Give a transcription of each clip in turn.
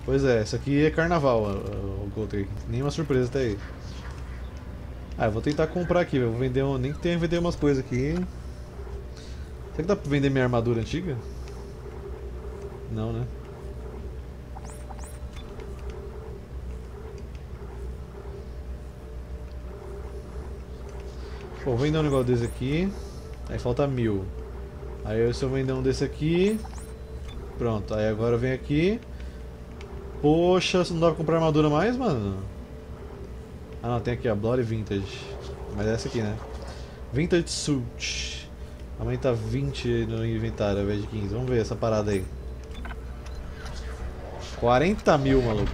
Pois é, isso aqui é carnaval, o Golden. Nenhuma surpresa até aí. Ah, eu vou tentar comprar aqui, eu vou vender nem que tenha que vender umas coisas aqui. Será que dá pra vender minha armadura antiga? Não, né? Pô, vou vender um negócio desse aqui. Aí falta 1000. Aí se eu vender um desse aqui. Pronto, aí agora eu venho aqui. Poxa, não dá pra comprar armadura mais, mano? Ah não, tem aqui a Bloody Vintage. Mas é essa aqui, né? Vintage Suit. Aumenta 20 no inventário ao invés de 15. Vamos ver essa parada aí. 40.000, maluco.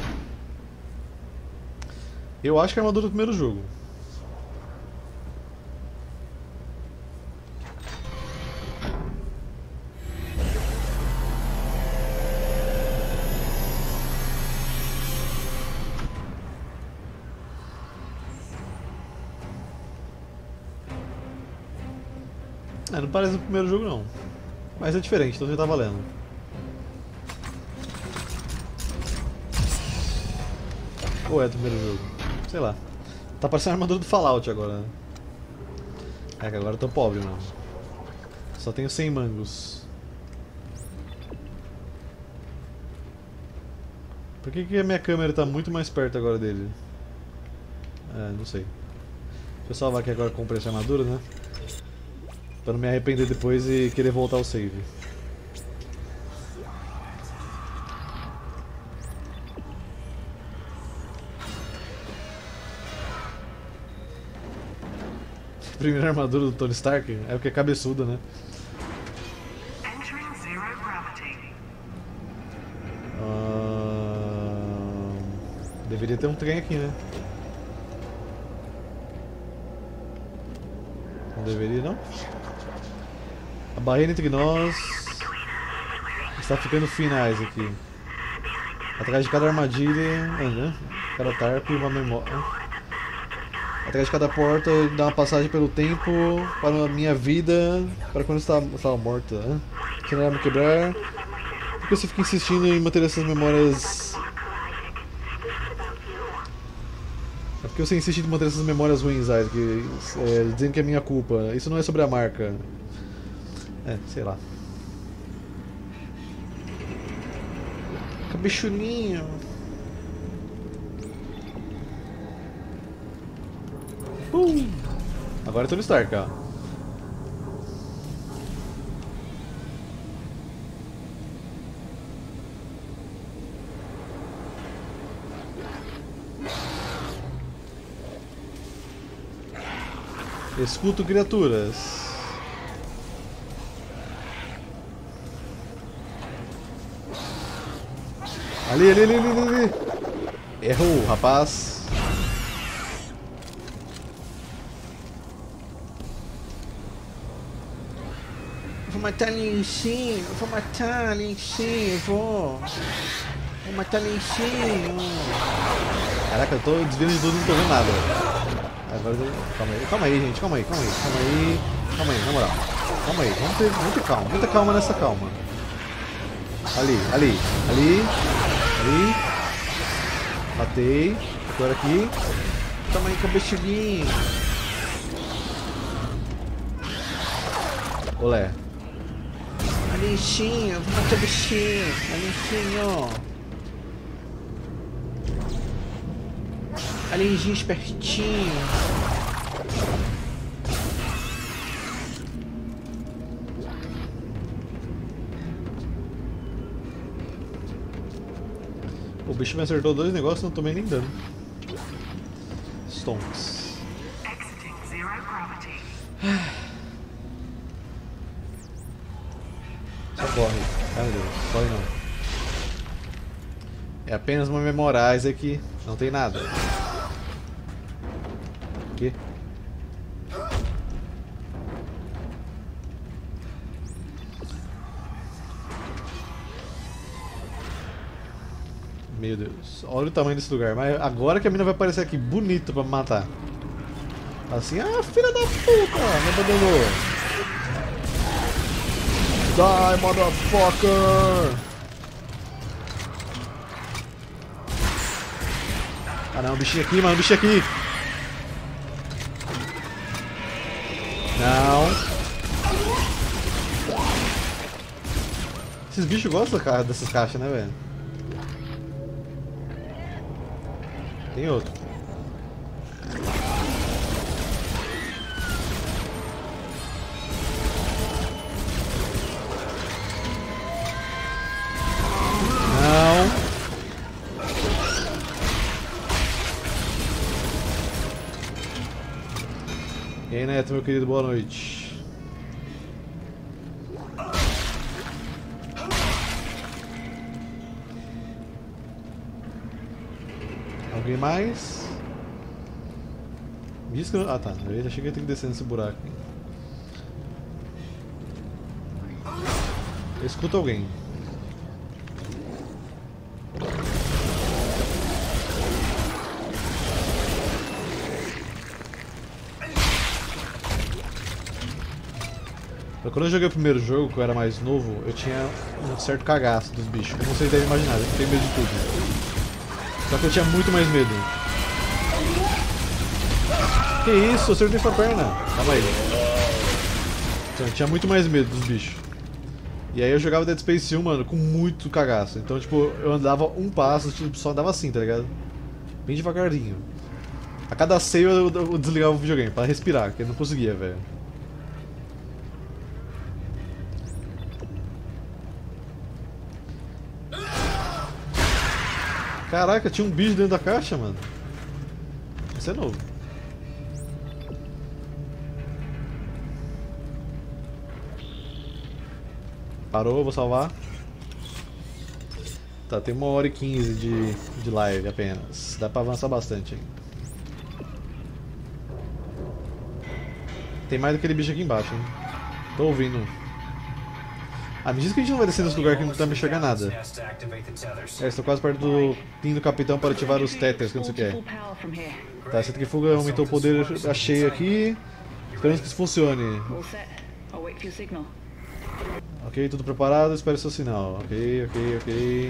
Eu acho que é a armadura do primeiro jogo. É, não parece o primeiro jogo não. Mas é diferente, então já tá valendo. Ou é do primeiro jogo? Sei lá. Tá parecendo a armadura do Fallout agora, né? É que agora eu tô pobre, mano. Só tenho 100 mangos. Por que a minha câmera tá muito mais perto agora dele? É, não sei. Deixa eu salvar aqui agora que comprei essa armadura, né? Pra não me arrepender depois e querer voltar ao save. Primeira armadura do Tony Stark é porque é cabeçuda, né? Deveria ter um trem aqui, né? Não deveria, não? A barreira entre nós está ficando finais aqui. Atrás de cada armadilha, cada tarp e uma memória. Atrás de cada porta dá uma passagem pelo tempo para a minha vida, para quando estava morta. Se não vai me quebrar. Por que você fica insistindo em manter essas memórias? É porque você insiste em manter essas memórias ruins, Isaac, dizendo que é minha culpa. Isso não é sobre a marca. É, sei lá. Cabechulinho. Agora é Tony Stark, ó. Escuto criaturas. Ali. Errou, rapaz. Vou matar Linchinho, vou matar Linchinho, vou matar Linchinho. Caraca, eu tô desviando de tudo, não tô vendo nada. Agora, calma aí, gente, calma aí, na moral. Calma aí, vamos ter calma, muita calma nessa calma. Ali. Matei. Agora aqui. Toma aí com o bexiginho. Olé. Alichinho, vou matar o bichinho. Alichinho. Alichinho espertinho. O bicho me acertou 2 negócios e não tomei nem dano. Stonks. Só corre. Ai meu Deus, corre não. É apenas uma Memorize aqui, não tem nada. O quê? Meu Deus, olha o tamanho desse lugar. Mas agora que a mina vai aparecer aqui bonito pra me matar. Assim, ah, filha da puta, me abandonou. Die, motherfucker! Ah não, um bichinho aqui, mano, um bichinho aqui. Não. Esses bichos gostam dessas caixas, né, velho? Tem outro. Não. E aí, Neto, meu querido, boa noite. Alguém mais? Diz que eu... Ah tá, eu já cheguei a ter que descer nesse buraco. Eu escuto alguém. Quando eu joguei o primeiro jogo, que eu era mais novo, eu tinha um certo cagaço dos bichos. Como vocês devem imaginar, eu tenho medo de tudo. Só que eu tinha muito mais medo. Que isso? Eu acertei sua perna. Calma aí. Então, eu tinha muito mais medo dos bichos. E aí eu jogava Dead Space 1, mano, com muito cagaço. Então, tipo, eu andava um passo, tipo, só andava assim, tá ligado? Bem devagarinho. A cada seio eu desligava o videogame pra respirar, porque eu não conseguia, velho. Caraca, tinha um bicho dentro da caixa, mano. Isso é novo. Parou, vou salvar. Tá, tem 1h15 de live apenas. Dá pra avançar bastante ainda. Tem mais daquele bicho aqui embaixo, hein? Tô ouvindo. Ah, me diz que a gente não vai descer nesse lugar que não tá me enxergando nada. Estou quase perto do pin do capitão para ativar os tethers, que não sei o que é. Tá, centrifuga aumentou o poder, achei aqui. Esperamos que isso funcione. Ok, tudo preparado, espere seu sinal. Ok.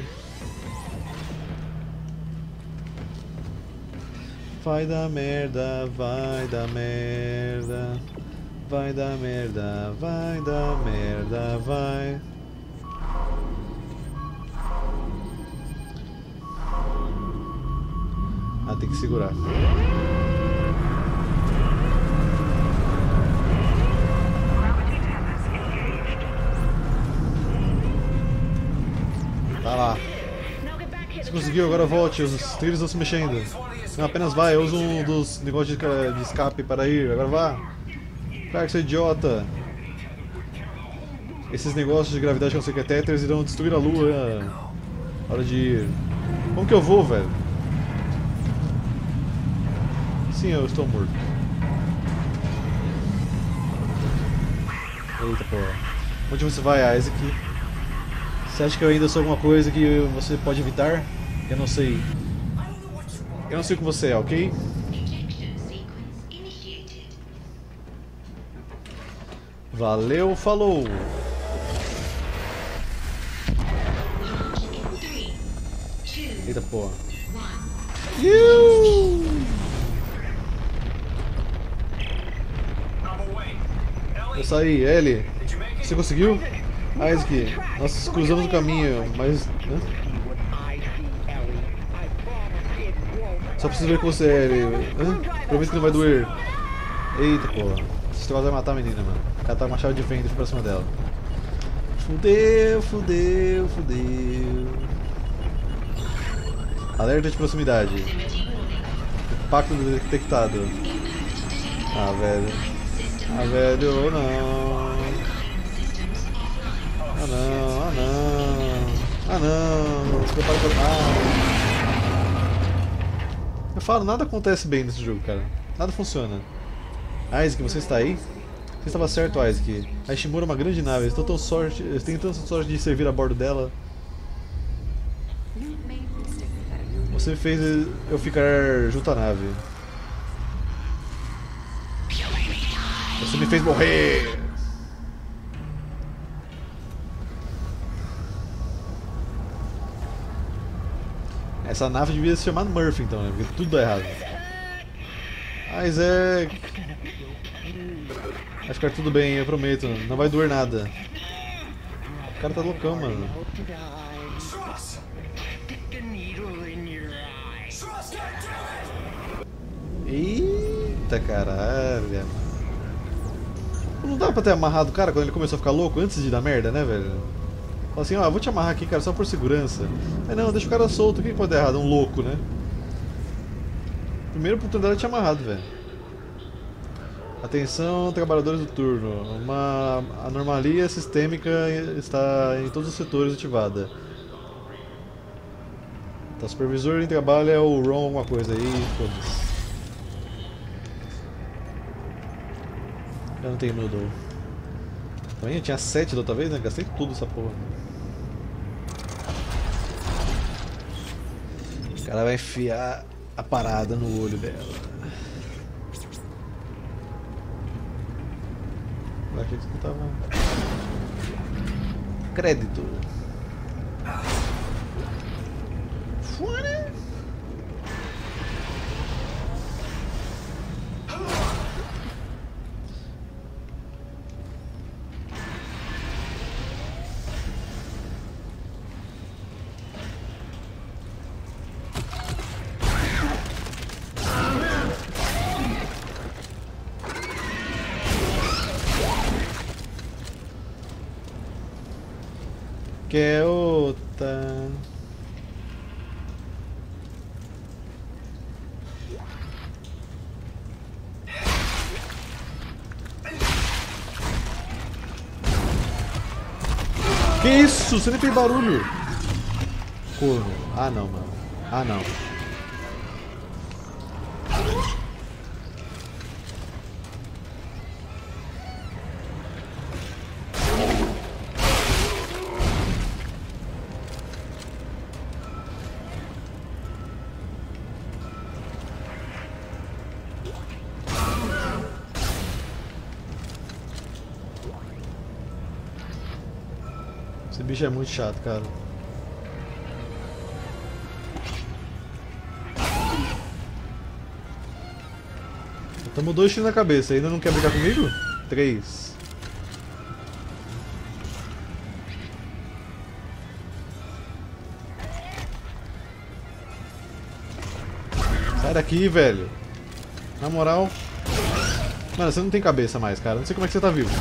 Vai dar merda, vai dar merda. Vai dar merda, vai dar merda, vai. Ah, tem que segurar. Tá lá. Se conseguiu, agora volte, os trilhos estão se mexendo. Não, apenas vai, eu uso um dos negócios de escape para ir, agora vá. Claro que você é idiota. Esses negócios de gravidade que não sei o que é tethers irão destruir a lua. Hora de ir. Como que eu vou, velho? Sim, eu estou morto. Eita porra. Onde você vai, Isaac? Você acha que eu ainda sou alguma coisa que você pode evitar? Eu não sei. Eu não sei o que você é, ok? Valeu, falou! Eita porra. Eu saí, Ellie. Você conseguiu? Isaac, nós cruzamos o caminho, mas... Né? Só preciso ver com você, Ellie. Prometo que não vai doer. Eita porra. Esse negócio vai matar a menina, mano. O cara tá com uma chave de fenda pra cima dela. Fudeu. Alerta de proximidade. Impacto detectado. Ah, velho, não. Ah, não. Prepara pra... Eu falo, nada acontece bem nesse jogo, cara. Nada funciona. Isaac, você está aí? Você estava certo, Isaac. A Ishimura é uma grande nave. Eu tenho tanta sorte de servir a bordo dela. Você fez eu ficar junto à nave. Você me fez morrer. Essa nave devia se chamar Murphy então, né? Porque tudo dá errado. Isaac! Vai ficar tudo bem, eu prometo. Não vai doer nada. O cara tá loucão, mano. Eita caralho. Não dava pra ter amarrado o cara quando ele começou a ficar louco antes de dar merda, né, velho? Fala assim, ó, vou te amarrar aqui, cara, só por segurança. Mas não, deixa o cara solto. O que pode dar errado? Um louco, né? Primeira oportunidade de te amarrado, velho. Atenção, trabalhadores do turno. Uma anomalia sistêmica está em todos os setores ativada. Tá, supervisor em trabalho é o Ron alguma coisa aí, foda-se. Eu não tenho noodle. Também eu tinha 7 da outra vez, né? Gastei tudo essa porra. O cara vai enfiar a parada no olho dela. Eu achei que tava... Crédito. Fora. Que outra. Que isso? Você nem fez barulho. Corno. Ah não, mano. Ah não. Esse bicho é muito chato, cara. Tamo 2 tiros na cabeça, ainda não quer brigar comigo? 3. Sai daqui, velho. Na moral. Mano, você não tem cabeça mais, cara. Não sei como é que você tá vivo.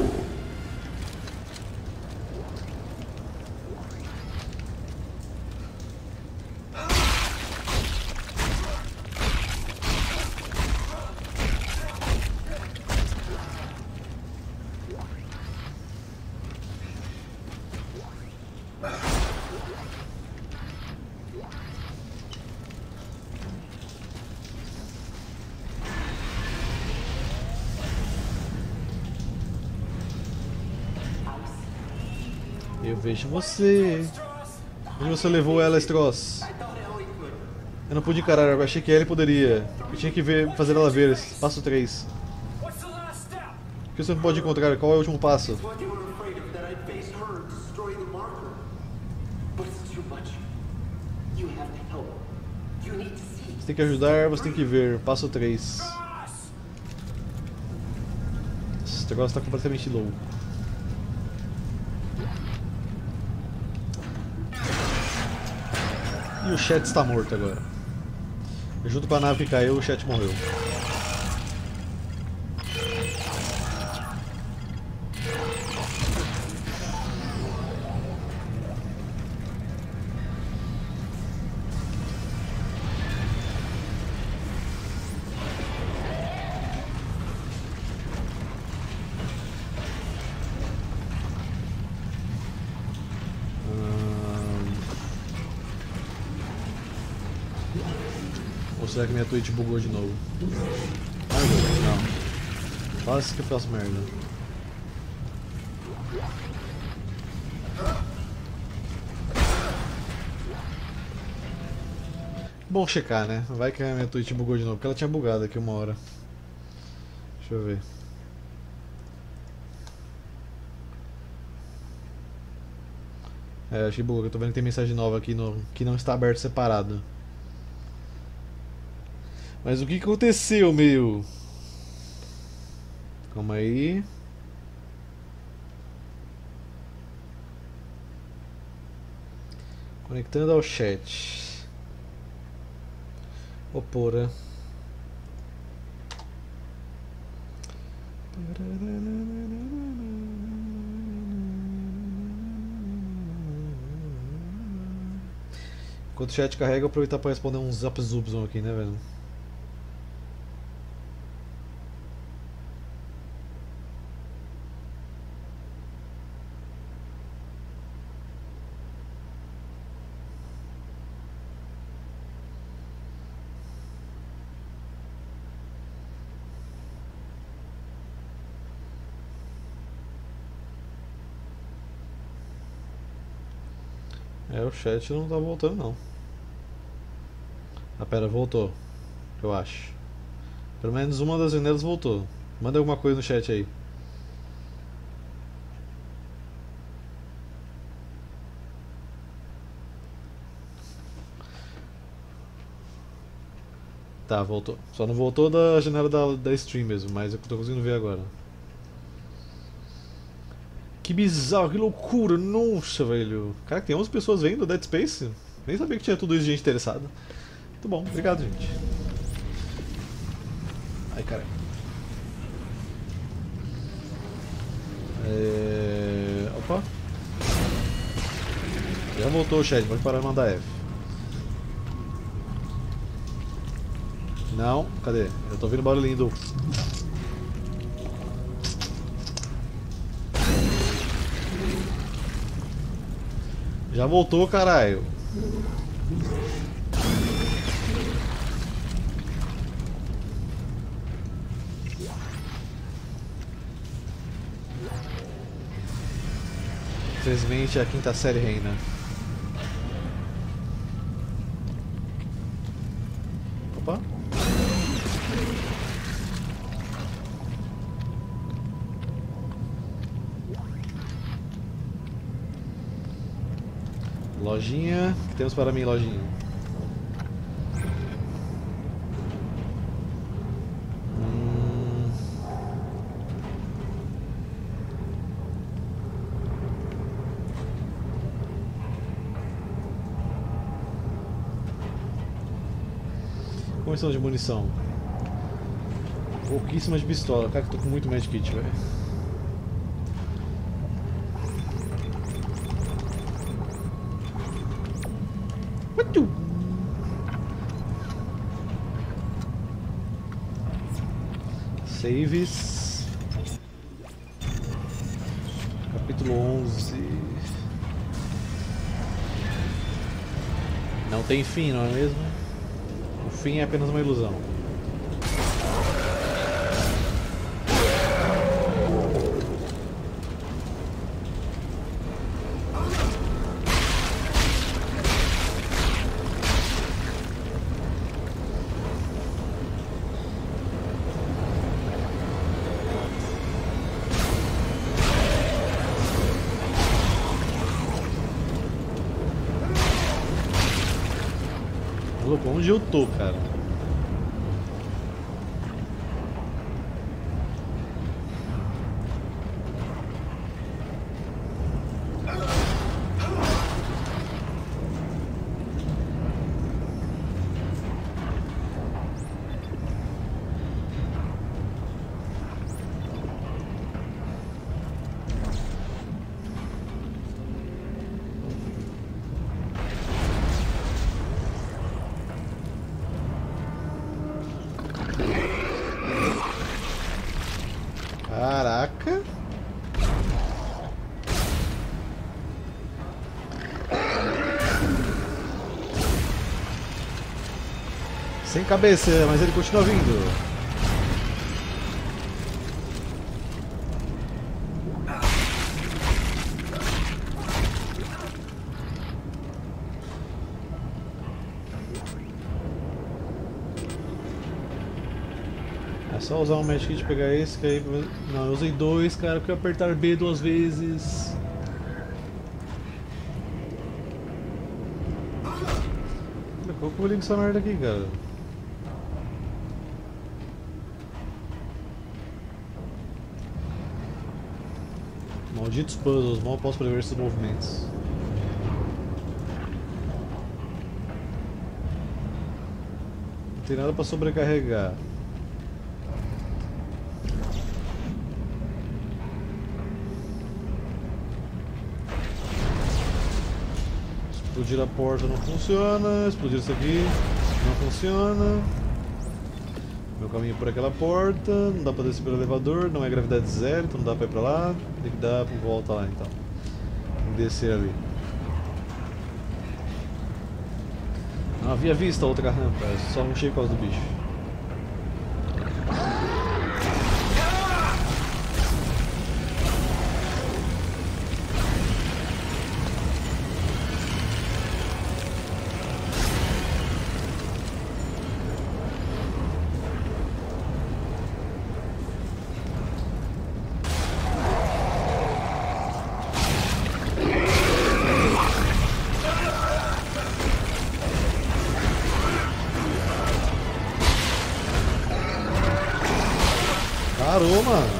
Eu vejo você. Onde você levou ela, Stross? Eu não pude encarar, eu achei que ele poderia. Eu tinha que ver, fazer ela ver. Passo 3. O que você não pode encontrar? Qual é o último passo? Você tem que ajudar, você tem que ver. Passo 3. Esse negócio tá completamente louco. E o chat está morto agora. Junto com a nave que caiu, o chat morreu. Ou será que minha Twitch bugou de novo? Ai, não. Quase que eu faço merda. Bom checar, né? Vai que a minha Twitch bugou de novo, porque ela tinha bugado aqui uma hora. Deixa eu ver. É, achei boa, eu tô vendo que tem mensagem nova aqui no, que não está aberto separado. Mas o que aconteceu, meu? Calma aí. Conectando ao chat. Opora. Enquanto o chat carrega, eu vou aproveitar pra responder uns zap-zubs aqui, né, velho? É, o chat não tá voltando, não. Ah, pera, voltou. Eu acho. Pelo menos uma das janelas voltou. Manda alguma coisa no chat aí. Tá, voltou. Só não voltou da janela da stream mesmo, mas eu tô conseguindo ver agora. Que bizarro, que loucura, nossa, velho. Cara, tem 11 pessoas vendo Dead Space? Nem sabia que tinha tudo isso de gente interessada. Muito bom, obrigado, gente. Ai, caralho. Opa. Já voltou o chat, pode parar de mandar F. Não, cadê? Eu tô ouvindo barulhinho do... Já voltou, caralho. Infelizmente a quinta série reina. Opa. Lojinha. O que temos para mim, lojinha? Munição de munição. Pouquíssima de pistola. Cara, que eu tô com muito medkit, velho. Saves. Capítulo 11. Não tem fim, não é mesmo? O fim é apenas uma ilusão. Louco, onde eu tô, cara? Caraca. Sem cabeça, mas ele continua vindo. É só usar um medkit e pegar esse, que aí... Não, eu usei dois, cara, porque eu apertar B 2 vezes. Qual que eu ligo essa merda aqui, cara? Malditos puzzles, mal posso prever esses movimentos. Não tem nada pra sobrecarregar. Explodir a porta não funciona, explodir isso aqui não funciona. Meu caminho é por aquela porta, não dá pra descer pelo elevador, não é gravidade zero, então não dá pra ir pra lá. Tem que dar por volta lá então. Tem que descer ali. Não havia visto a outra rampa, só não cheguei por causa do bicho. Parou, mano.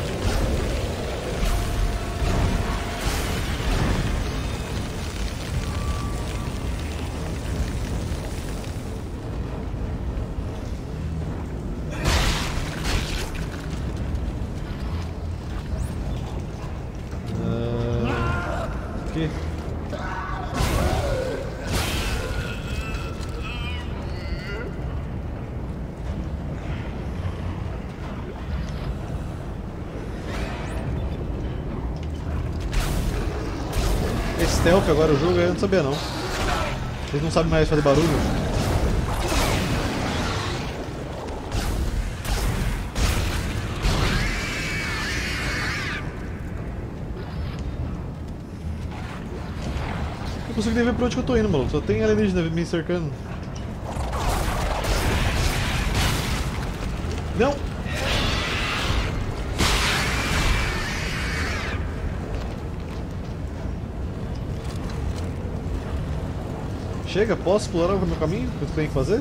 Aqui. Stealth agora o jogo, eu não sabia não. Vocês não sabem mais fazer barulho? Eu consigo nem ver pra onde que eu tô indo, maluco. Só tem alienígena me cercando. Não! Chega, posso explorar o meu caminho? O que eu tenho que fazer?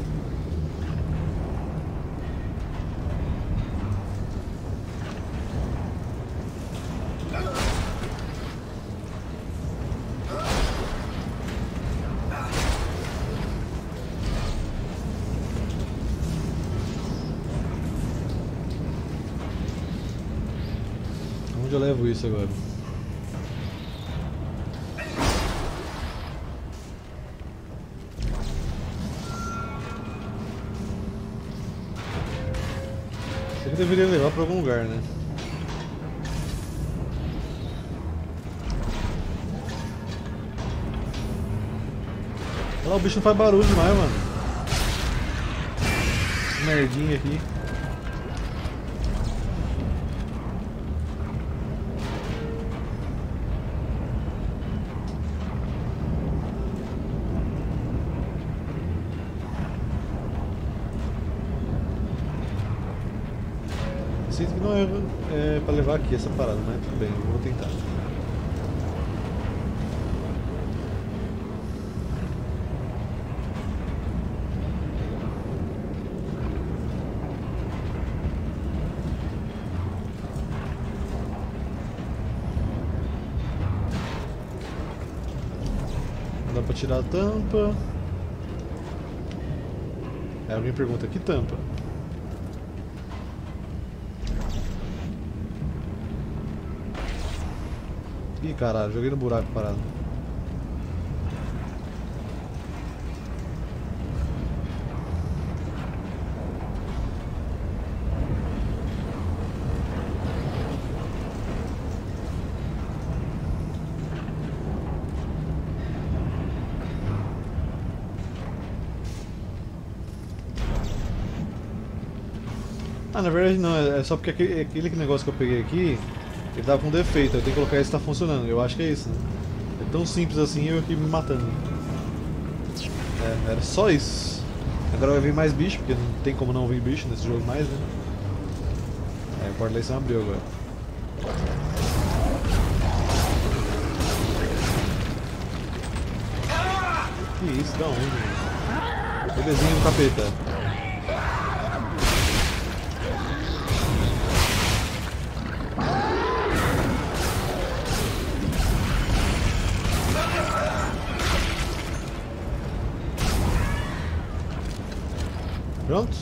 Onde eu levo isso agora? Eu deveria levar pra algum lugar, né? Olha lá, o bicho não faz barulho demais, mano. Esse merdinha aqui. Sinto que não é pra levar aqui essa parada, mas tudo bem, eu vou tentar. Não dá pra tirar a tampa. Aí alguém pergunta, que tampa? Ih, caralho, joguei no buraco parado. Ah, na verdade não, é só porque aquele negócio que eu peguei aqui, ele tava com defeito, eu tenho que colocar esse que tá funcionando, eu acho que é isso, né? É tão simples assim, eu aqui me matando. É, era só isso. Agora vai vir mais bicho, porque não tem como não vir bicho nesse jogo mais, né? É, a porta da eleição abriu agora. Que isso, da onde, mano? Bebezinho do capeta. Pronto?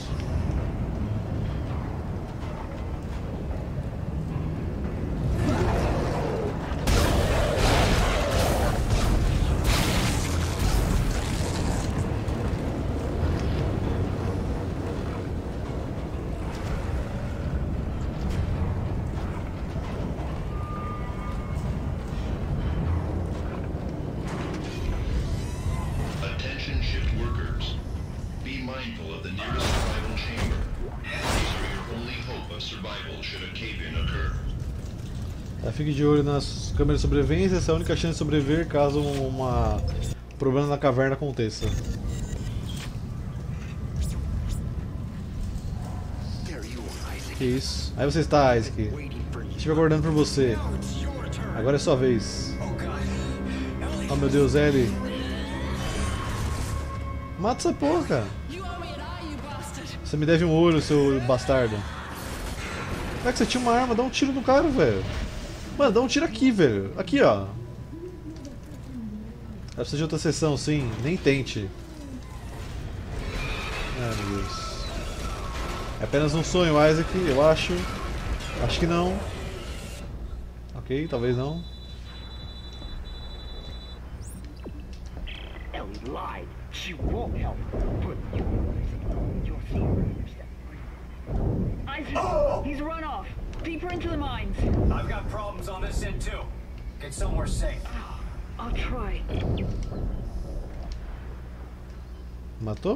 Attention shift workers. Be mindful of the nearest survival chamber. These are your only hope of survival should a cave-in occur. Fique de olho nas câmeras de sobrevivência, essa é a única chance de sobreviver caso um problema na caverna aconteça. Que isso? Aí você está, Isaac. Estive aguardando por você. Agora é sua vez. Oh meu Deus, Ellie. Mata essa porra, cara. Você me deve um olho, seu bastardo. Como é que você tinha uma arma? Dá um tiro no cara, velho. Mano, dá um tiro aqui, velho. Aqui, ó. Precisa de outra sessão, sim. Nem tente. Ai, meu Deus. É apenas um sonho, Isaac, eu acho. Acho que não. Ok, talvez não. Ellie lied. She won't help. But you'll see her understand. Isaac, he's run off. Deeper into the mines. I've got problems on this end too. Get somewhere safe. I'll try. Matou?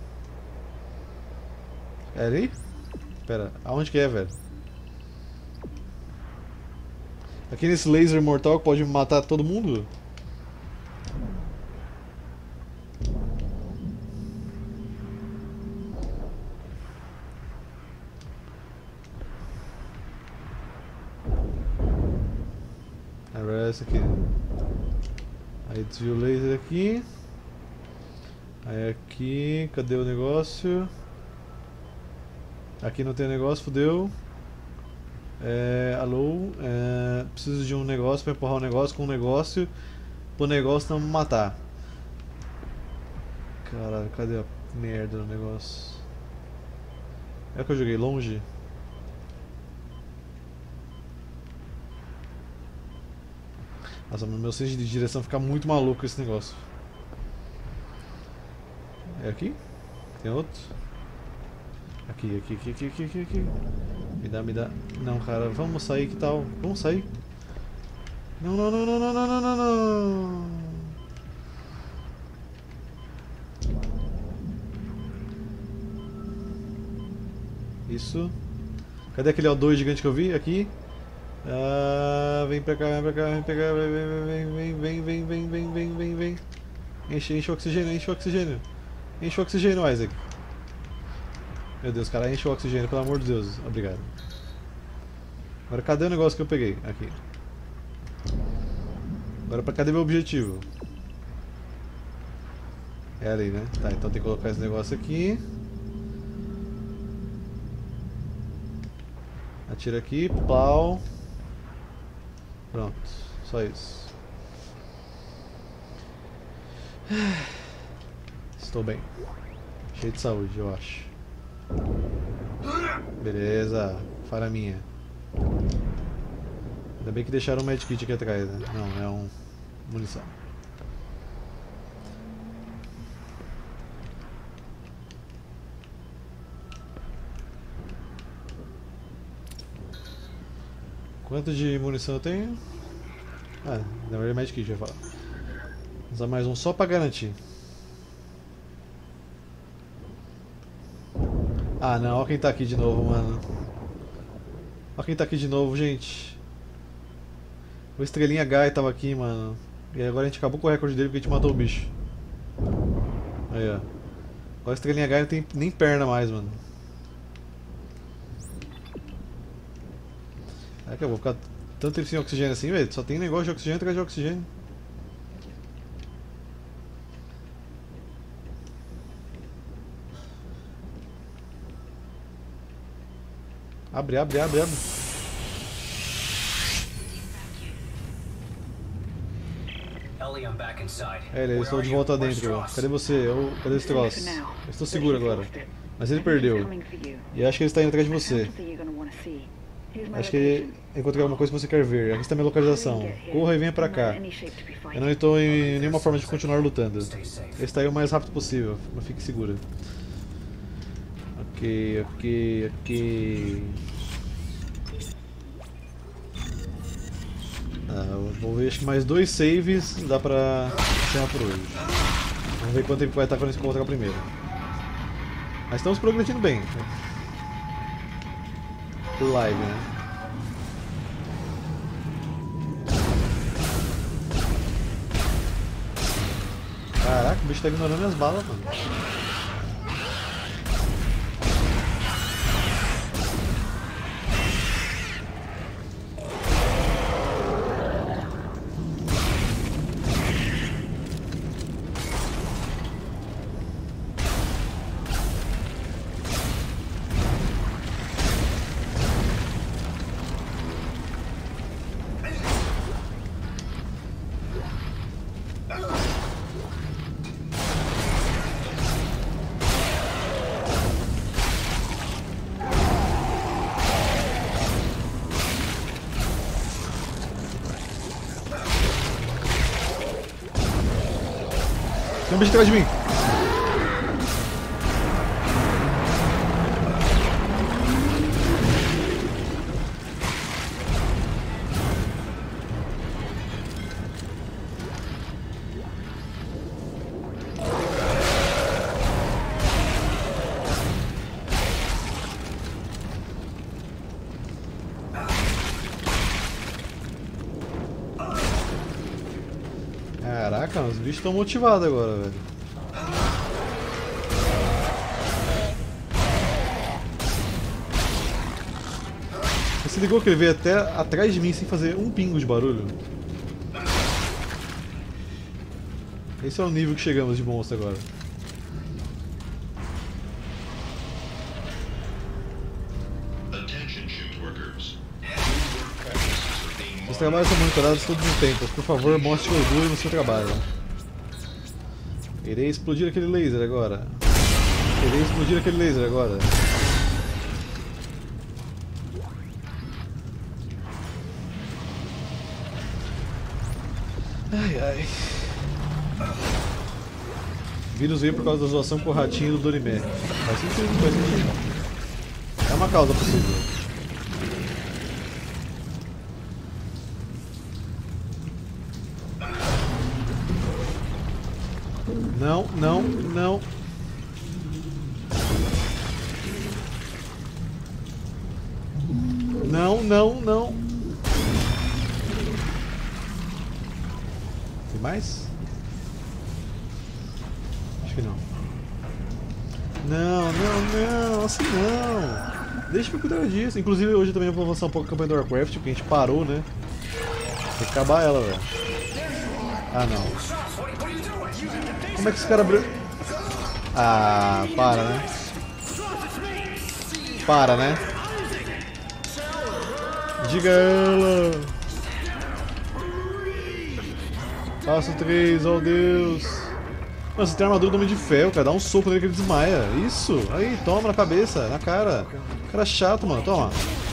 É ali? Pera, aonde que é, velho? Aqui nesse laser mortal que pode matar todo mundo? Agora essa aqui. Aí desvia o laser aqui. Aí aqui, cadê o negócio? Aqui não tem negócio, fodeu. Alô? Preciso de um negócio pra empurrar um negócio com um negócio pro negócio não me matar. Caralho, cadê a merda do negócio? É que eu joguei longe? Nossa, meu senso de direção fica muito maluco com esse negócio. É aqui? Tem outro? Aqui. Me dá. Não, cara, vamos sair, que tal? Vamos sair. Não. Isso. Cadê aquele O2 gigante que eu vi? Aqui. Vem pra cá, vem pegar, vem. Enche o oxigênio. Enche o oxigênio, Isaac. Meu Deus, cara, enche o oxigênio, pelo amor de Deus. Obrigado. Agora cadê o negócio que eu peguei? Aqui. Agora cadê meu objetivo? É ali, né? Tá, então tem que colocar esse negócio aqui. Atira aqui, pau. Pronto, só isso. Estou bem. Cheio de saúde, eu acho. Beleza, falha minha. Ainda bem que deixaram um medkit aqui atrás, né? Não, é munição. Quanto de munição eu tenho? Na verdade é medkit, eu ia falar. Vou usar mais um só pra garantir. Não, olha quem tá aqui de novo, mano. Olha quem tá aqui de novo, gente. O Estrelinha Guy tava aqui, mano. E agora a gente acabou com o recorde dele porque a gente matou o bicho. Aí, ó. Agora o Estrelinha Guy não tem nem perna mais, mano. É que eu vou ficar tanto tempo sem oxigênio assim, velho. Só tem negócio de oxigênio atrás de oxigênio. Abre, abre, abre, abre. Ellie, I'm back inside. Eles Where estão are de you? volta Where's dentro. Stross? Cadê você? Cadê esse troço? Eu estou seguro agora. Mas ele perdeu. E acho que ele está indo atrás de você. Acho que ele encontrou alguma coisa que você quer ver. Aqui está minha localização. Corra e venha pra cá. Eu não estou em nenhuma forma de continuar lutando. Stay safe. Ele está aí o mais rápido possível, mas fique segura. Ok, ok, ok. Vou ver, acho que mais 2 saves dá pra encerrar por hoje. Vamos ver quanto tempo vai estar quando a gente encontrar o primeiro. Mas estamos progredindo bem. Por live, né? Caraca, o bicho tá ignorando minhas balas, mano. Tem um bicho atrás de mim. Caraca, os bichos estão motivados agora, velho. Você se ligou que ele veio até atrás de mim sem fazer um pingo de barulho? Esse é o nível que chegamos de monstro agora. Attention, shift workers. Os trabalhos são monitorados todos os tempos. Por favor, mostre orgulho no seu trabalho. Irei explodir aquele laser agora. Irei explodir aquele laser agora. Ai, ai. O vírus veio por causa da zoação com o ratinho do Dorimé. Faz sentido, faz sentido. É uma causa possível. Não, não, não. Não, não, não. Tem mais? Acho que não. Não, não, não, assim não. Deixa eu cuidar disso. Inclusive hoje também eu vou avançar um pouco a campanha do Warcraft, porque a gente parou, né? Tem que acabar ela, velho. Ah, não. Como é que esse cara abriu? Ah, para, né? Para, né? Diga ela! Passo 3, oh Deus! Mano, você tem armadura do Homem de Ferro, cara. Dá um soco nele que ele desmaia. Isso! Aí, toma na cabeça, na cara. Cara chato, mano. Toma.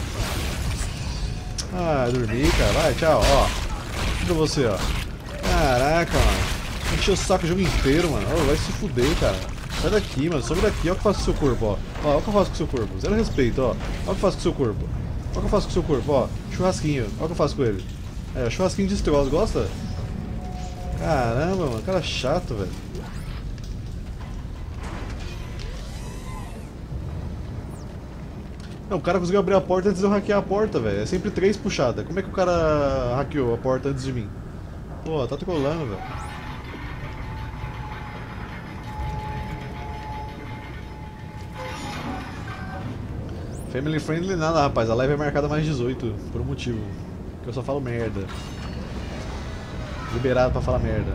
Ah, dormi, cara. Vai, tchau, ó. Pra você, ó. Caraca, mano. Encheu o saco o jogo inteiro, mano. Oh, vai se fuder, cara. Sai daqui, mano. Sobe daqui. Olha o que eu faço com o seu corpo, ó. Ó, o que eu faço com o seu corpo. Zero respeito, ó. Olha o que eu faço com o seu corpo. Olha o que eu faço com o seu corpo, ó. Churrasquinho. Olha o que eu faço com ele. É, churrasquinho de Stross. Gosta? Caramba, mano. Cara chato, velho. Não, o cara conseguiu abrir a porta antes de eu hackear a porta, velho. É sempre 3 puxadas. Como é que o cara hackeou a porta antes de mim? Pô, tá trolando, velho. Family friendly nada, rapaz. A live é marcada mais 18, por um motivo. Que eu só falo merda. Liberado pra falar merda.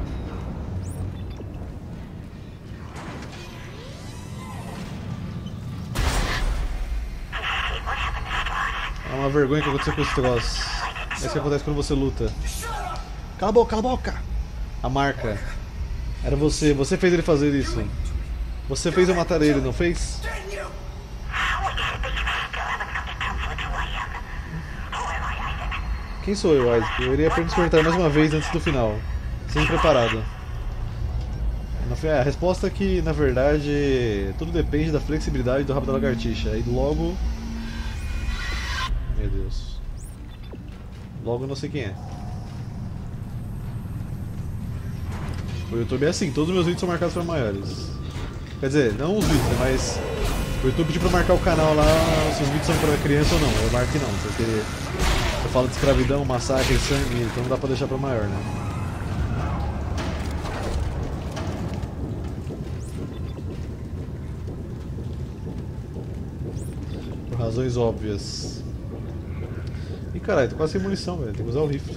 uma vergonha que aconteceu com esse troço. É isso que acontece quando você luta. Cala a boca, cala a boca! A marca. Era você, você fez ele fazer isso. Você fez eu matar ele, não fez? Quem sou eu, Isaac? Eu iria apenas perguntar mais uma vez antes do final. Sempre preparado. A resposta é que, na verdade, tudo depende da flexibilidade do rabo da lagartixa. E logo... Meu Deus. Logo eu não sei quem é. O YouTube é assim, todos os meus vídeos são marcados para maiores. Quer dizer, não os vídeos, mas... O YouTube pediu pra marcar o canal lá, se os vídeos são pra criança ou não. Eu marco que não, porque... Eu falo de escravidão, massacre, sangue, então não dá pra deixar pra maior, né? Por razões óbvias. Ih, caralho, tô quase sem munição, velho. Tem que usar o rifle.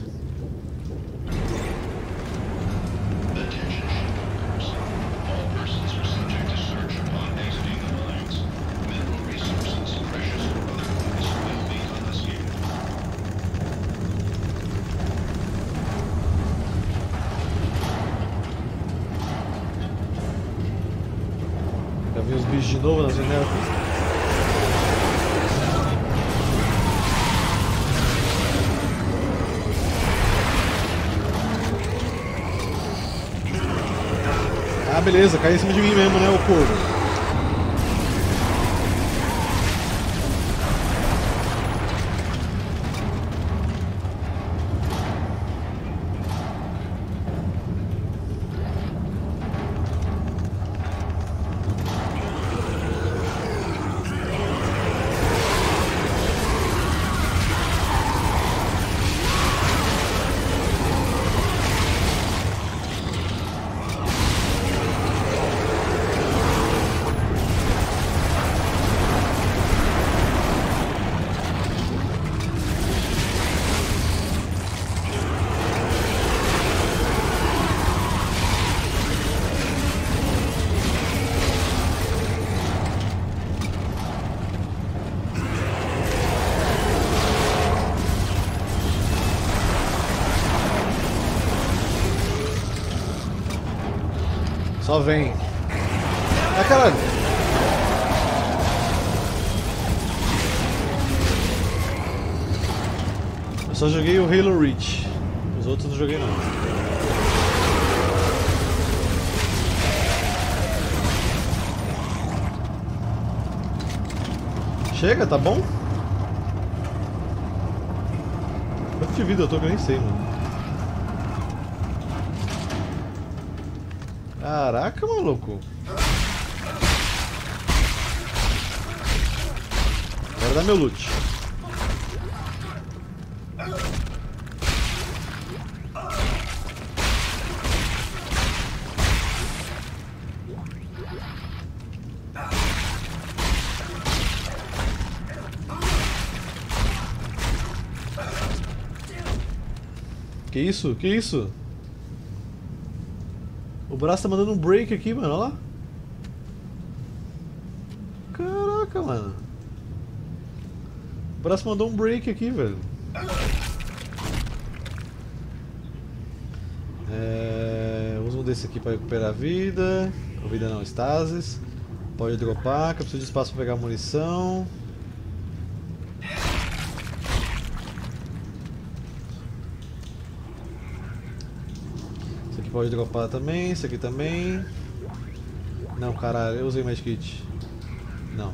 Já vi os bichos de novo na janela. Ah, beleza, cai em cima de mim mesmo, né, o corvo? Só vem. Ah, caralho. Eu só joguei o Halo Reach. Os outros não joguei não. Chega, tá bom? Quanto de vida eu tô que eu nem sei, mano. Caraca, maluco. Agora dá meu loot. Que isso? Que isso? O braço tá mandando um break aqui, mano, olha lá. Caraca, mano. O braço mandou um break aqui, velho. Usa um desse aqui pra recuperar a vida. A vida não, stasis. Pode dropar, que eu preciso de espaço pra pegar munição. Pode dropar também, isso aqui também. Não, caralho, eu usei mais kit. Não.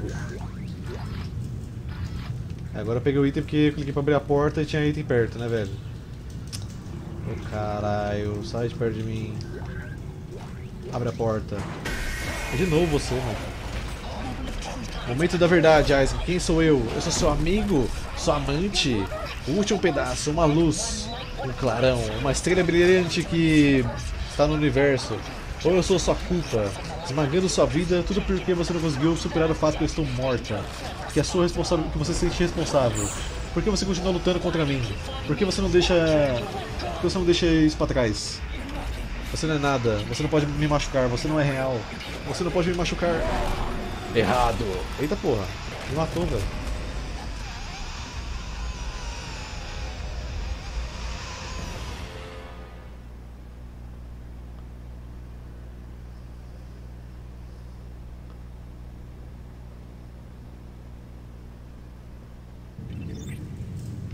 Agora eu peguei o item porque eu cliquei pra abrir a porta e tinha item perto, né, velho? Ô caralho, sai de perto de mim. Abre a porta. É de novo você, mano. Momento da verdade, Isaac. Quem sou eu? Eu sou seu amigo? Sua amante? O último pedaço, uma luz. Um clarão, uma estrela brilhante que está no universo. Ou eu sou sua culpa, esmagando sua vida, tudo porque você não conseguiu superar o fato que eu estou morta. Que é sua responsabilidade, que você se sente responsável. Por que você continua lutando contra mim? Por que você não deixa isso pra trás? Você não é nada, você não pode me machucar, você não é real. Você não pode me machucar. Errado. Eita porra, me matou, velho.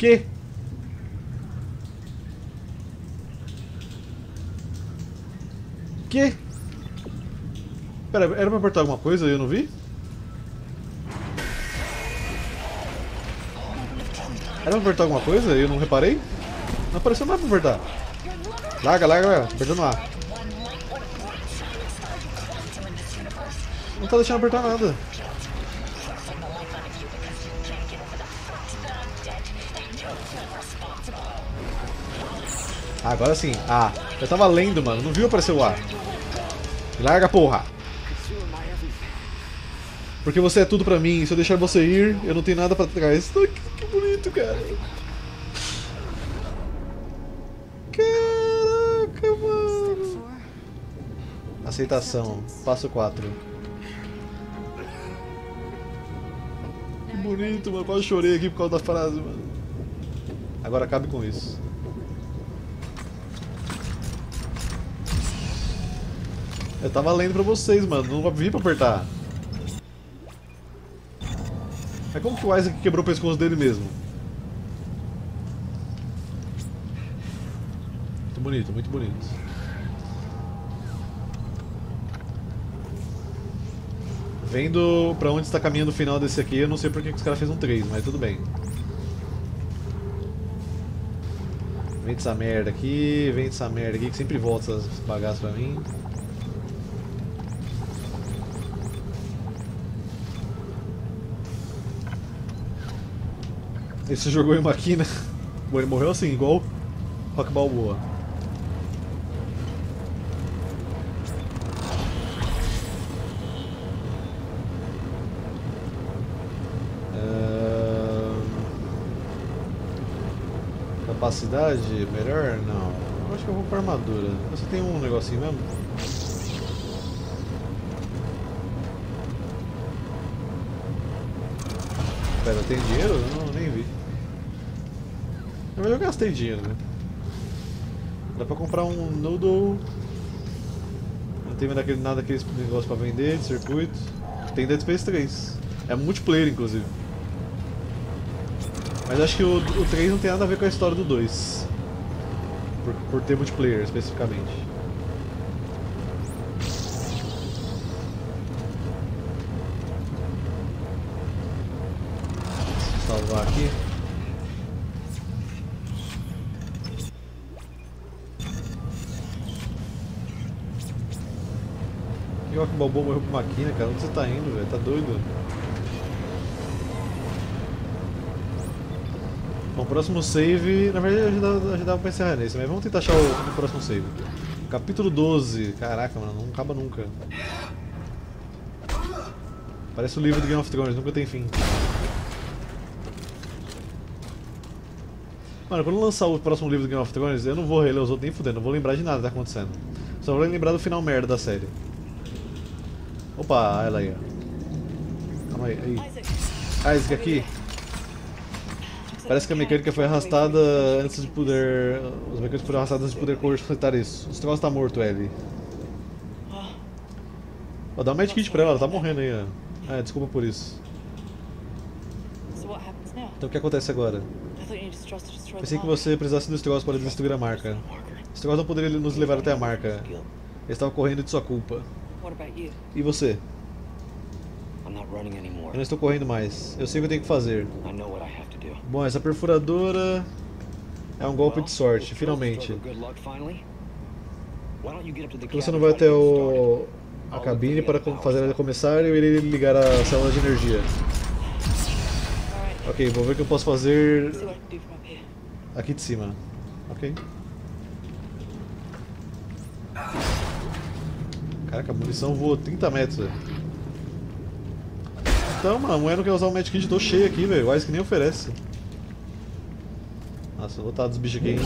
Que? Que? Pera, era pra apertar alguma coisa e eu não vi? Era pra apertar alguma coisa e eu não reparei? Não apareceu nada pra apertar. Larga, larga, larga. Apertando A. Não tá deixando apertar nada. Ah, agora sim. Ah, eu tava lendo, mano. Não viu aparecer o A. Larga, porra. Porque você é tudo pra mim. Se eu deixar você ir, eu não tenho nada pra trás. Ai, que bonito, cara. Caraca, mano. Aceitação. Passo 4. Que bonito, mano. Quase chorei aqui por causa da frase, mano. Agora acabe com isso. Eu tava lendo pra vocês, mano. Não vi pra apertar. Mas como que o Isaac quebrou o pescoço dele mesmo? Muito bonito, muito bonito. Vendo pra onde está caminhando o final desse aqui, eu não sei porque que os caras fez um 3, mas tudo bem. Vem dessa merda aqui, vem dessa merda aqui, que sempre volta essas bagaças pra mim. Ele se jogou em máquina. Bom, ele morreu assim, igual Rock Balboa. Capacidade? Melhor? Não. Eu acho que eu vou pra armadura. Você tem um negocinho mesmo? Pera, tem dinheiro? Não, nem vi. Na verdade eu gastei dinheiro, né? Dá pra comprar um noodle. Não tem nada daqueles negócios pra vender, de circuito. Tem Dead Space 3. É multiplayer, inclusive. Mas acho que o 3 não tem nada a ver com a história do 2. Por ter multiplayer, especificamente. Salvar aqui. Que o Balboa morreu com máquina, cara. Onde você tá indo, velho? Tá doido? Bom, próximo save. Na verdade, já dava pra encerrar nesse, mas vamos tentar achar o próximo save. Capítulo 12. Caraca, mano, não acaba nunca. Parece o livro do Game of Thrones, nunca tem fim. Mano, quando lançar o próximo livro do Game of Thrones, eu não vou reler os outros nem fudendo, não vou lembrar de nada que tá acontecendo. Só vou lembrar do final merda da série. Opa, ela aí, ó. Calma aí. Isaac aqui. Parece que a mecânica foi arrastada antes de poder... Os mecânicos foram arrastados antes de poder consertar isso. O troço tá morto, Ellie. Ó, dá um medkit pra ela tá morrendo aí, ó. É, desculpa por isso. Então o que acontece agora? Pensei que você precisasse dos troços para destruir a marca. Os troços não poderiam nos levar até a marca. Eles estavam correndo de sua culpa. E você? Eu não estou correndo mais. Eu sei o que eu tenho que fazer. Bom, essa perfuradora é um golpe de sorte, finalmente. Por que você não vai até a cabine para fazer ela começar e eu irei ligar a célula de energia. Ok, vou ver o que eu posso fazer aqui de cima. Ok. Caraca, a munição voou 30 metros, velho. Então, mano, a mulher não quer usar o medkit, tô cheio aqui, velho. O Isaac nem oferece. Nossa, lotado dos bichos aqui, hein.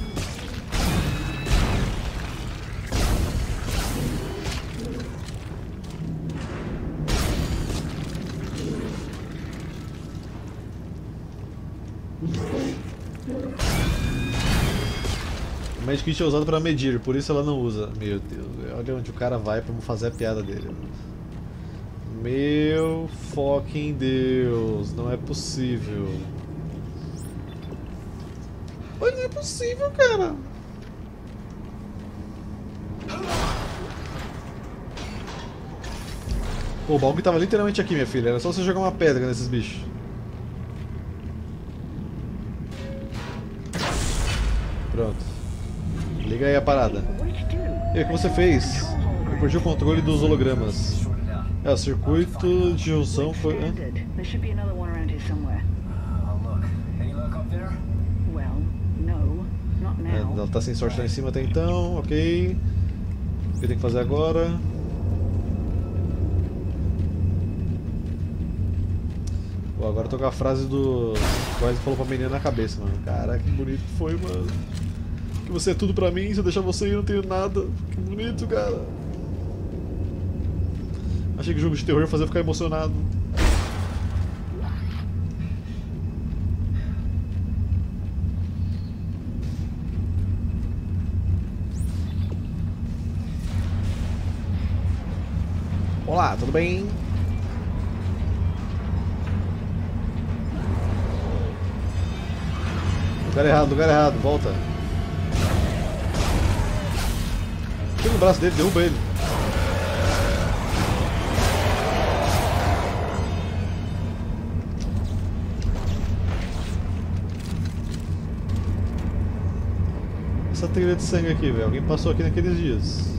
O medkit é usado pra medir, por isso ela não usa. Meu Deus, olha onde o cara vai pra fazer a piada dele. Meu fucking Deus, não é possível. possível, cara. Pô, o bagulho tava literalmente aqui, minha filha. Era só você jogar uma pedra nesses bichos. Pronto. Liga aí a parada. E aí, o que você fez? Eu perdi o controle dos hologramas. É, o circuito de junção foi... There should be another one around here somewhere. Look. Any luck up there? Well, no, not É, now. ela tá sem sorte lá em cima até então, ok. O que tem que fazer agora? Pô, agora eu tô com a frase do... Quase falou pra menina na cabeça, mano. Caraca, que bonito que foi, mano. Que você é tudo pra mim, se eu deixar você ir eu não tenho nada. Que bonito, cara. Achei que o jogo de terror ia fazer eu ficar emocionado. Olá, tudo bem? Lugar errado, volta. Pega o braço dele, derruba ele. Essa trilha de sangue aqui, velho. Alguém passou aqui naqueles dias.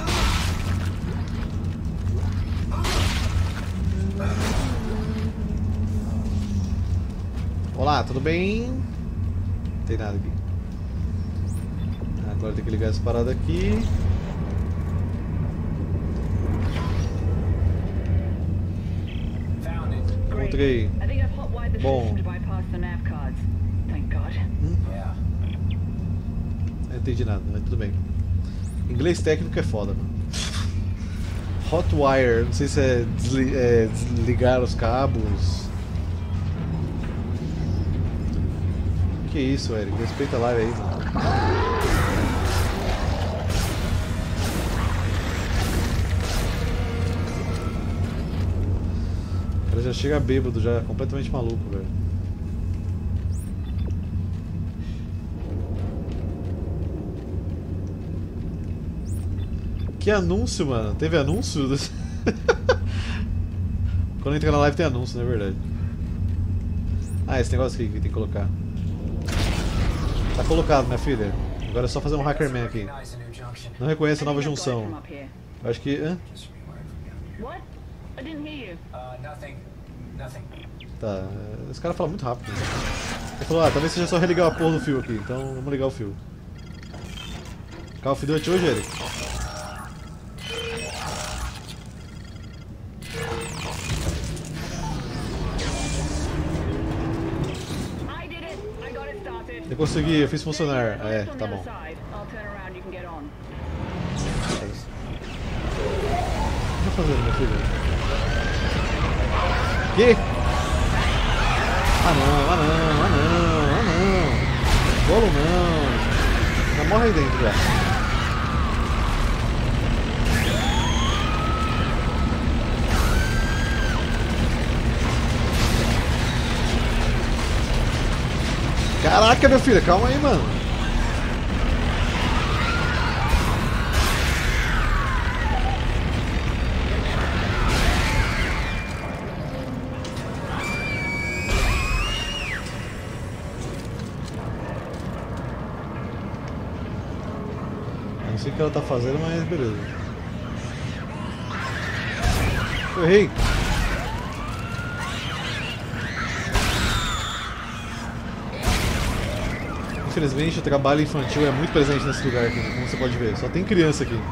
Olá, tudo bem? Não tem nada aqui. Agora tem que ligar essa parada aqui. Found it. Encontrei. I think I've hotwired the Bom. system to bypass the nav cards. Thank God. Yeah. Não entendi nada, mas tudo bem. Inglês técnico é foda, mano. Hotwire, não sei se é, desligar os cabos. Que isso, Eric? Respeita a live aí, mano. O cara já chega bêbado, já completamente maluco, velho. Que anúncio, mano? Teve anúncio? Quando entra na live tem anúncio, não é verdade? Ah, esse negócio aqui que tem que colocar. Tá colocado, minha filha. Agora é só fazer um Hackerman aqui. Recognize the new junction. Não reconhece a nova I think I've got it junção. from up here. Eu acho que... Hã? Just rewired from down here. What? I didn't hear you. Nothing. Nothing. Tá, esse cara fala muito rápido. Né? Ele falou, ah, talvez seja só religar a porra do fio aqui, então vamos ligar o fio. Call of Duty hoje, Eric? I did it. I got it started. Eu consegui, eu fiz funcionar. Ah, é, Left on tá the bom. other side. I'll turn around, you can get on. É isso. O que eu tô fazendo, minha filha? Que? Ah não, ah não, ah não, ah não. Bolo não. Já morre aí dentro já. Caraca, meu filho, calma aí, mano. Eu não sei o que ela tá fazendo, mas beleza. Eu errei. Infelizmente o trabalho infantil é muito presente nesse lugar aqui, como você pode ver. Só tem criança aqui.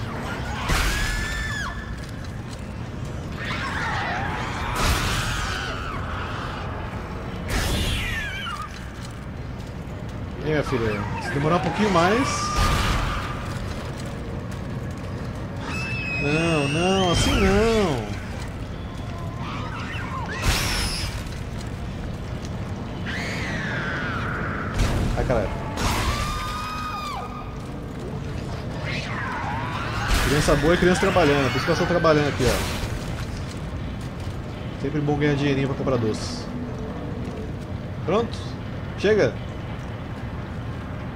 E aí, minha filha, se demorar um pouquinho mais... Não, não, assim não! Ai, caralho. Criança boa e criança trabalhando, por isso que elas estão trabalhando aqui, ó. Sempre bom ganhar dinheirinho pra comprar doce. Pronto? Chega!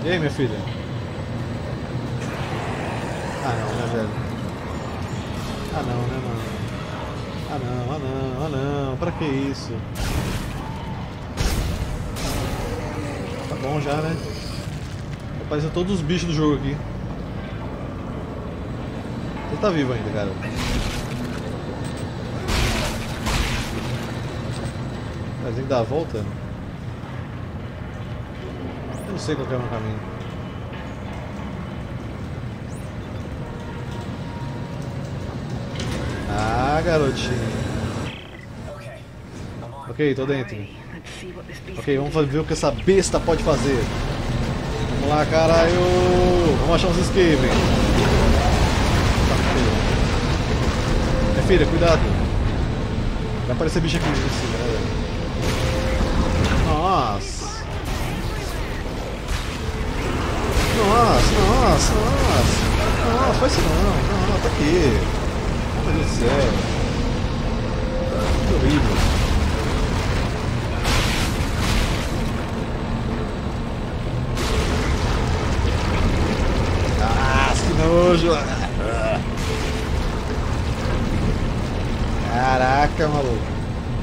E aí, minha filha? Ah não, né, velho? Ah não, né, mano? Ah não, ah não, ah não, pra que isso? Tá bom já, né? Apareceu todos os bichos do jogo aqui. Você tá vivo ainda, cara. Mas tem que dar a volta? Eu não sei qual que é o meu caminho. Ah, garotinho. Ok, tô dentro. Alrighty, let's see what this beast Ok, can vamos do. ver o que essa besta pode fazer. Vamos lá, caralho! Vamos achar uns escapes. Minha filha, cuidado. Vai aparecer bicho aqui em cima, né, velho? Nossa! Nossa! Nossa, faz isso não! Não, tá aqui! Meu Deus do céu! Que horrível! Que nojo! Caraca, maluco!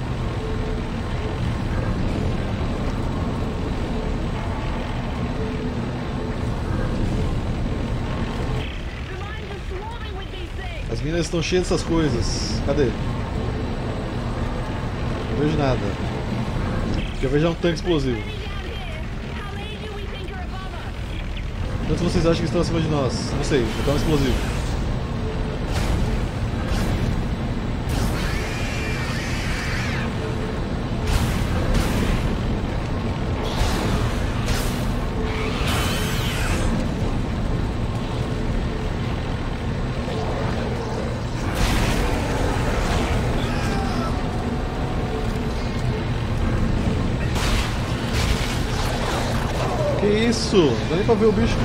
The mines are swarming with these things. As minas estão cheias dessas coisas. Cadê? Não vejo nada. Eu vejo um tanque explosivo. How many do we think are above us? Quantos vocês acham que estão acima de nós? Não sei, vou dar um explosivo. Que isso? Não dá nem pra ver o bicho.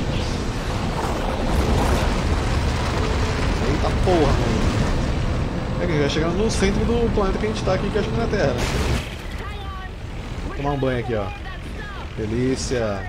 Eita porra, mano. É que vai chegar no centro do planeta que a gente tá aqui, que acho que não é a Terra, né? Vou tomar um banho aqui, ó. Delícia.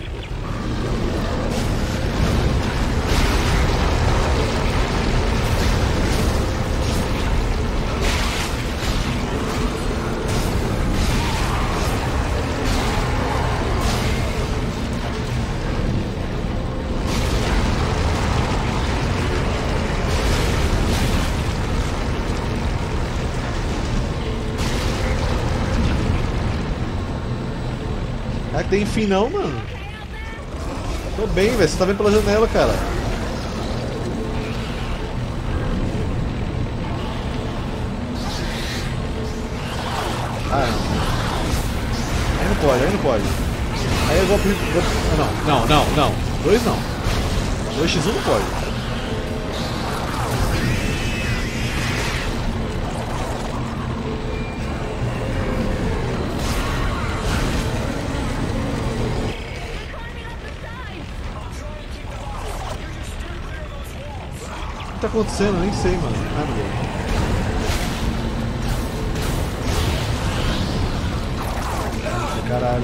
Ah, tem fim não, mano. Tô bem, velho. Você tá vendo pela janela, cara. Ah, não. Aí não pode, aí não pode. Aí eu vou... Não. 2 não. 2x1 não pode. O que tá acontecendo? Eu nem sei, mano. Ah, meu Deus. Caralho.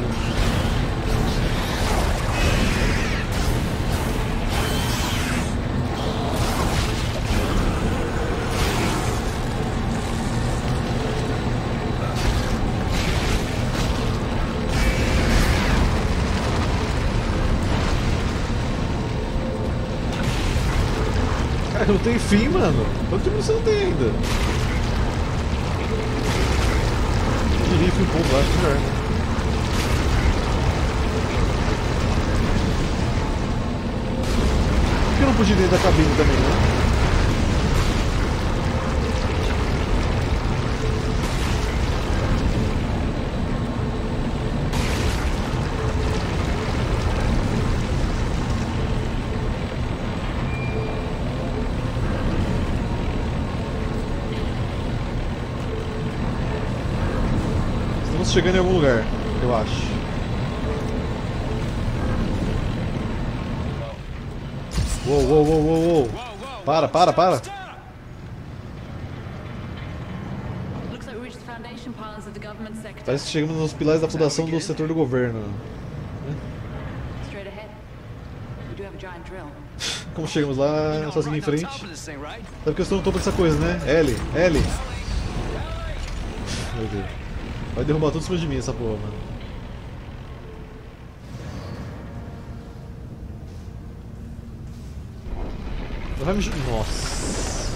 Cara, não tem fim, mano. Quanto tempo você não tem ainda? De rifle e pombo, acho melhor. Por que eu não podia ir dentro da cabine também, né? Estamos chegando em algum lugar, eu acho. Uou. Para. Looks like we reached the foundation pylons of the government sector. Parece que chegamos nos pilares da fundação do setor do governo. Straight Straight ahead. We do have a giant drill. Como chegamos lá, é só seguir em frente. Top of this thing, right? Sabe que eu estou no topo dessa coisa, né? L. Meu Deus. Vai derrubar tudo em cima de mim essa porra, mano. Vai me... Nossa.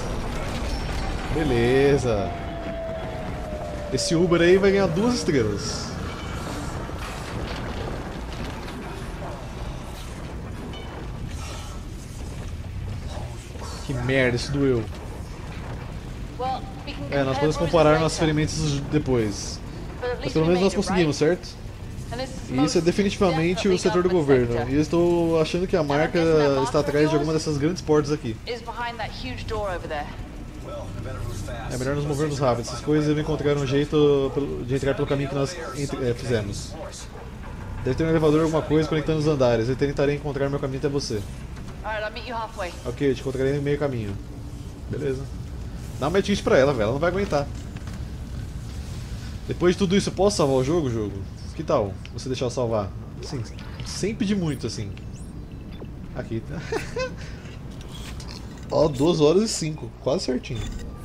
Beleza. Esse Uber aí vai ganhar 2 estrelas. Que merda, isso doeu. Well, we can É, nós podemos compare forces comparar later, nossos ferimentos depois. but at Mas least pelo we menos nós made it, conseguimos, right? certo? And this is E isso é most definitivamente o definitely setor do government governo. sector. E eu estou achando que a marca está atrás de alguma dessas grandes portas aqui. Is behind that huge door over there. Well, I better move fast. É melhor nos movermos rápido. Essas coisas devem encontrar um jeito de entrar pelo caminho que nós fizemos. Deve ter um elevador ou alguma coisa conectando os andares. Eu tentarei encontrar meu caminho até você. Alright, I'll meet you halfway. Ok, eu te encontrarei no meio caminho. Beleza. Dá uma medkit pra ela, velho. Ela não vai aguentar. Depois de tudo isso, eu posso salvar o jogo? Que tal você deixar eu salvar? Assim, sem pedir muito, assim. Aqui. Ó, 2 horas e 5. Quase certinho.